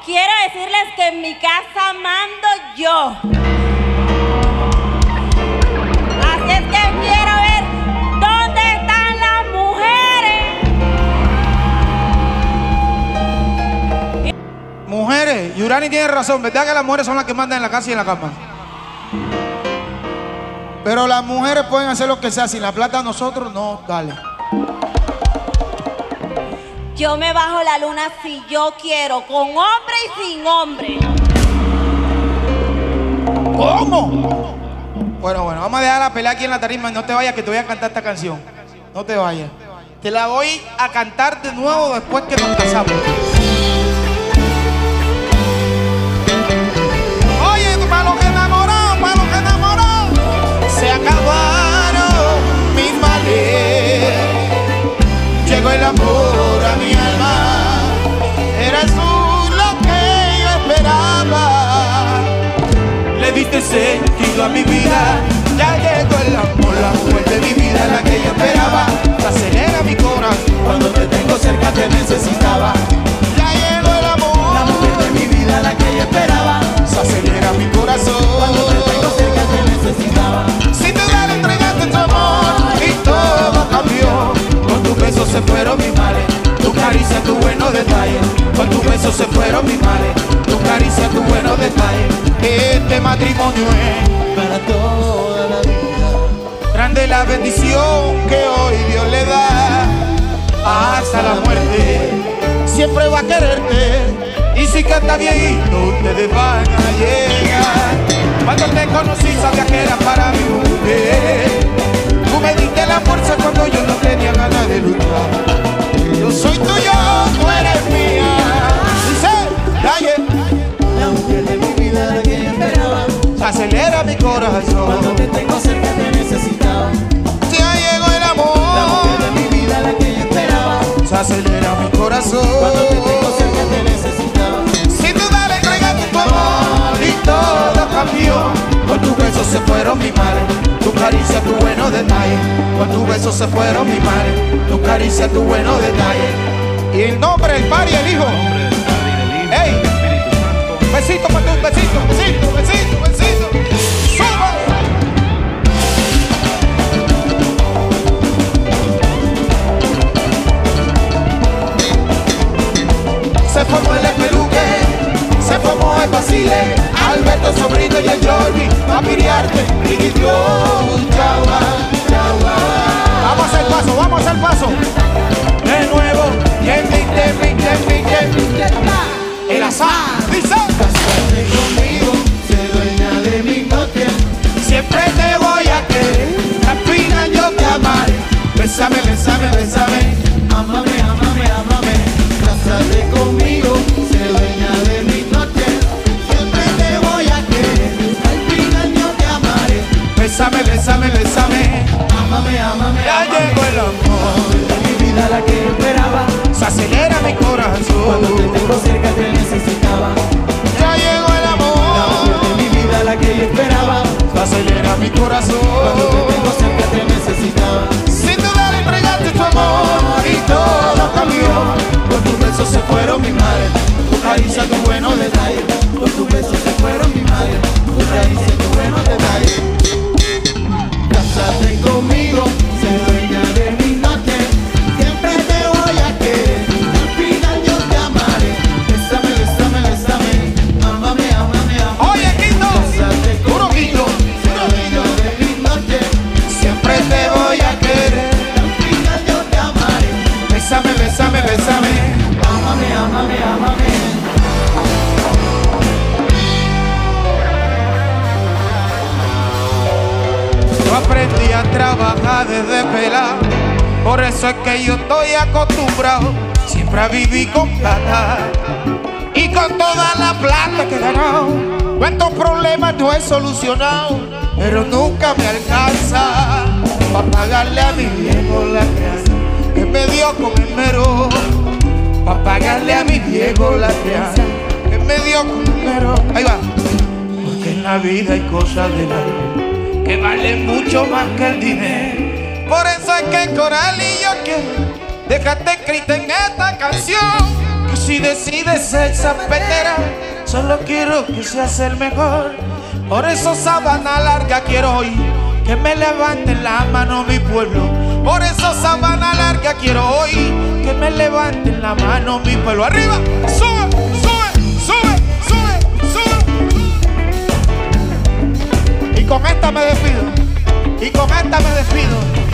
quiero decirles que en mi casa mando yo. Así es que quiero ver dónde están las mujeres. Mujeres, Yurani tiene razón, ¿verdad que las mujeres son las que mandan en la casa y en la cama? Pero las mujeres pueden hacer lo que sea, sin la plata nosotros no, dale. Yo me bajo la luna si yo quiero, con hombre y sin hombre. ¿Cómo? Bueno, vamos a dejar la pelea aquí en la tarima. No te vayas, que te voy a cantar esta canción. No te vayas. Te la voy a cantar de nuevo después que nos casamos. Oye, para los enamorados, se acabaron mis males. Llegó el amor a mi alma. Eras tú lo que yo esperaba. Le diste sentido a mi vida. Ya llegó el amor, la mujer de mi vida, la que yo esperaba. Se acelera mi corazón cuando te tengo cerca, te necesitaba. Ya llegó el amor, la mujer de mi vida, la que yo esperaba. Se acelera mi corazón cuando te tengo cerca, te necesitaba. Si te da, le entregaste tu amor y todo cambió. Con tus besos se fueron mis males, tu caricia, tu buenos detalles. Con tus besos se fueron mis males, tu caricia, tu buenos detalles. Este matrimonio es para toda la vida. Grande la bendición que hoy Dios le da. Hasta la muerte siempre va a quererte. Y si canta viejito, ustedes van a llegar. Cuando te conocí sabía que era para mi mujer. Tú me diste la fuerza cuando yo no tenía ganas de luchar. Yo soy tuyo, tú eres mía. Dice, dale. La mujer de mi vida, la que yo esperaba. Se acelera mi corazón cuando te tengo cerca, te necesitaba. Ya llegó el amor. La mujer de mi vida, la que yo esperaba. Se acelera mi corazón cuando te tengo cerca, te necesitaba. Si tú dale, entregaste tu amor y todo cambió. Con tus besos se fueron mis males, tu caricia, tu buenos detalles. Con tus besos se fueron mis males, tu caricia, tu buenos detalles. Y el nombre del Padre y el Hijo. ¡Ey! Besito para tu besito, besito, besito, besito. ¡Suba! Se formó el Espeluque, se formó el Basile, Alberto Sobrino y el Jordi, Papi Riarte, Ricky Dios, chagua, chagua. Vamos a hacer paso, vamos a hacer paso. De nuevo, el azar, dice. Cásate conmigo, sé dueña de mi noche. Siempre te voy a querer, al final yo te amaré. Bésame, bésame, bésame. Ámame, ámame, ámame. Cásate conmigo, sé dueña de mi noche. Siempre te voy a querer, al final yo te amaré. Bésame, bésame, bésame. Ámame, ámame, Ya ámame. llegó el amor de mi vida, la que yo esperaba. se acelera mi corazón Cuando te tengo cerca, te necesitaba. Ya llegó el La mujer amor de mi vida, la que yo esperaba. se acelera mi Cuando te corazón tengo cerca, te necesitaba. Sin duda le entregaste tu amor y todo cambió. Con tus besos se fueron mis males, tu caricia, tu buenos detalles. Con tus besos se fueron mis males, tu raíces, tus buenos detalles. Cásate conmigo, sé dueña de mi noche. Siempre te voy a querer, al final yo te amaré. Bésame, bésame, bésame. Ámame, ámame, ámame. Oye, Quito, Cásate puro conmigo, Quito. sé dueña de mi noche. Siempre te voy a querer. Al final yo te amaré. Bésame, bésame, bésame. Ámame, ámame, ámame. Yo aprendí a trabajar desde pelado, por eso es que yo estoy acostumbrado siempre a vivir con plata. Y con toda la plata que he ganado, cuántos problemas no he solucionado, pero nunca me alcanza para pagarle a mi viejo la crianza que me dio con el mero. Pa' pagarle a mi viejo la crianza que me dio con el mero. Ahí va. Porque en la vida hay cosas de la vida que valen mucho más que el dinero. Por eso es que Coral y yo quiero dejarte escrita en esta canción que si decides ser zapatera, solo quiero que seas el mejor. Por eso Sabana Larga quiero hoy que me levanten la mano mi pueblo. Por eso Sabana Larga quiero hoy que me levanten la mano mi pueblo. Arriba, sube, sube, sube, sube, sube. Y con esta me despido. Y con esta me despido.